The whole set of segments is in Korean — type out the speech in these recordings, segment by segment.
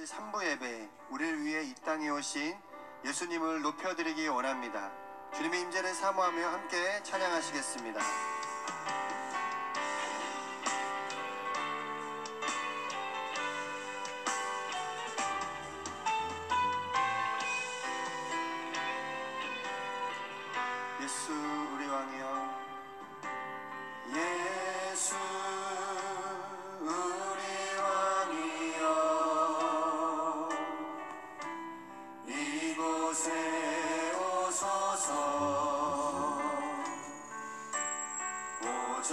3부 예배, 우리를 위해 이 땅에 오신 예수님을 높여드리기 원합니다. 주님의 임재를 사모하며 함께 찬양하시겠습니다. 예수 우리 왕이여, 예수 우리 왕이여, 이곳에 오소서. 오직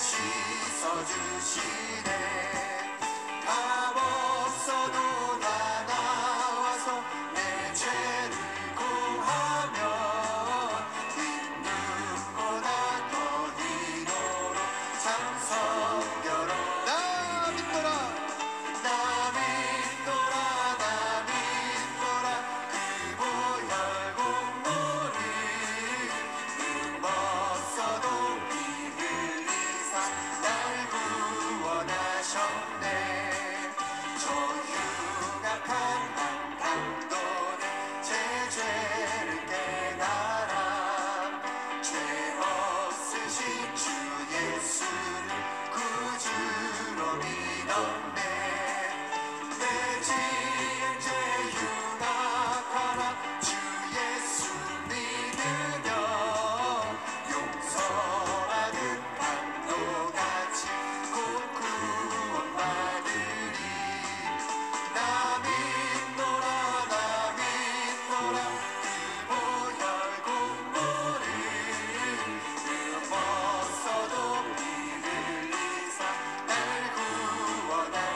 씻어주시네. 값 없어도 나 나와서 내 죄를 구하며 있는보다 더 희노로 참 성결어. 나 믿노라 나 믿노라 나 믿노라 그 보혈 공로를 넘어서도 피 흘리사 날 구원하셨네. 저 흉악한 강도는 제 죄를 깨달아 죄 없으신 주 예수를 구주로 믿었네. 내 지은죄 흉악하나 주 예수 믿으며 용서받은 강도같이 곧 구원받으리. 나 믿노라 나 믿노라 그 보혈 공로를 넘어서도 피 흘리사 날 구원하셨네.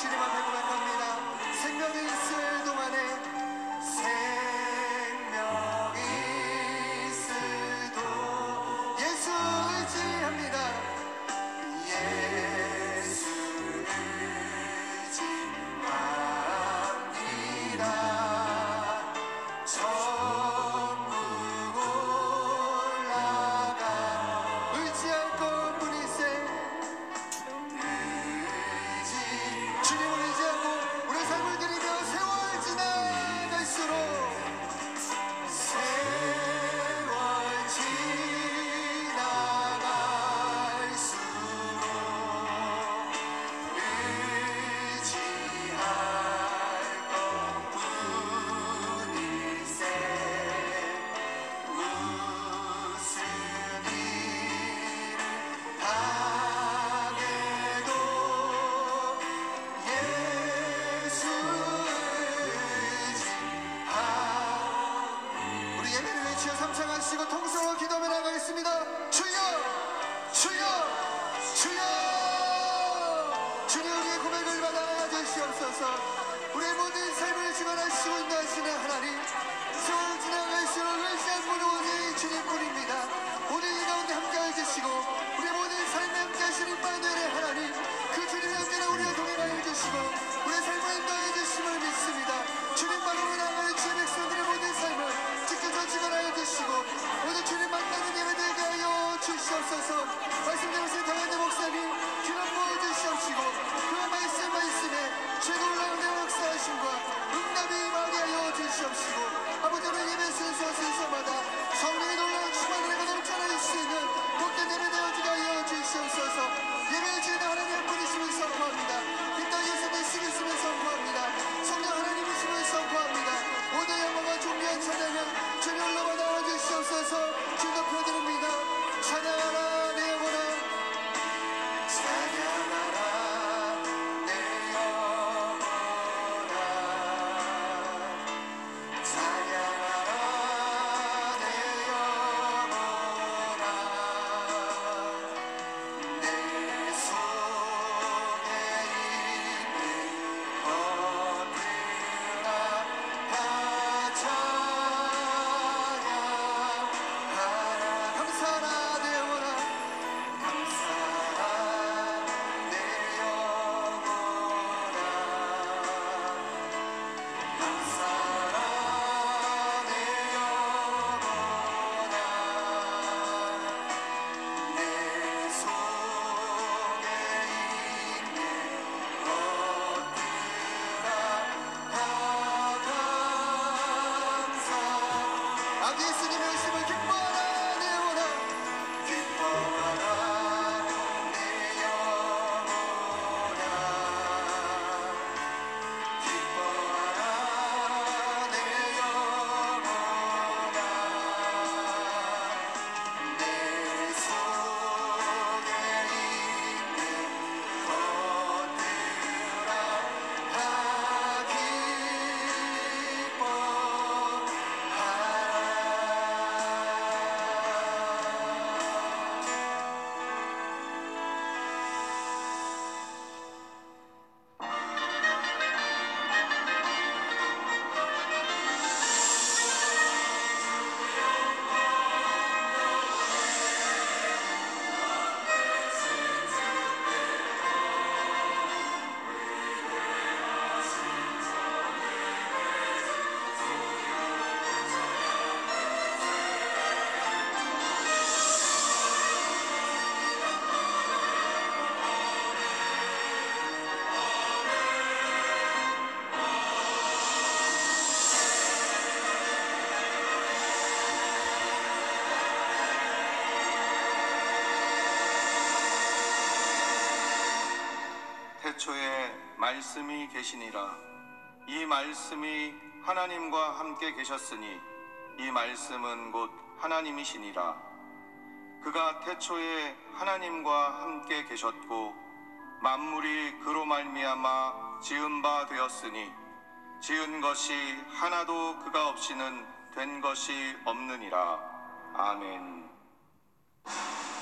주님 앞에 고백합니다. 생명이 있을 동안에 생명이 있을 동 예수 의지합니다. 예수 의지합니다. 천국 올라가 의지할 것뿐이세. 주님을 의지하고 우리 삶을 드리며 세월 지나갈수록 세월 지나갈수록 의지할 것뿐일세. 무슨 일을 당해도 예수 의지하. 우리 예배를 외치어 삼창하시고 통성으로 기도하며 나가겠습니다. 주여 주여 주여. 주님 우리의 고백을 받아 주시옵소서. 우리의 모든 삶을 주관하시고 인도하시는 하나님, 세월 지나갈수록 의지할 분은 오직 주님뿐입니다. 오늘 이 가운데 함께해 주시고 우리의 모든 삶에 함께하시는 임마누엘의 하나님, 그 주님이 언제나 우리와 동행하여 주시고 우리의 삶을 인도하여 주심을 믿습니다. 주님 바로 나아가는 주의 백성들의 모든 삶을 지켜서 주관하여 주시고 오늘 주님 만나는 예배 되게 하여 주시옵소서. 말씀대로 센터가는 목사님 기름 부어 주시옵시고 그 말씀에 최 놀라운 역사하심과 응답이 많이 하여 주시옵시고 아버지 오늘 예배 순서마다 성령의 놀라운 충만을 넘쳐날 수 있는 복된 예배 되어지게 하여 주시옵소서. 예배를 주는 하나님 한 분이심을 선포합니다. 이 땅에서 되시겠음을 선포합니다. 성령 하나님이심을 선포합니다. 모든 영광과 존귀한 찬양을 주님으로 받아 주시옵소서. 주 높여드립니다. 찬양하라 내 영혼아, 찬양하라 내 영혼아, 찬양하라 내 영혼아. 내 속에 있는 것들아 다 찬양하라. 감사하라 내 영혼아, 감사하라 내 영혼아, 감사하라 내 영혼아. 내 속에 있는 것들아 다 감사. 아기 예수님의 오심을 기뻐하라 내 영혼아, 기뻐하라 내 영혼아, 기뻐하라 내 영혼아. 내 속에 있는 것들아 다 태초에 말씀이 계시니라. 이 말씀이 하나님과 함께 계셨으니 이 말씀은 곧 하나님이시니라. 그가 태초에 하나님과 함께 계셨고 만물이 그로 말미암아 지은 바 되었으니 지은 것이 하나도 그가 없이는 된 것이 없느니라. 아멘.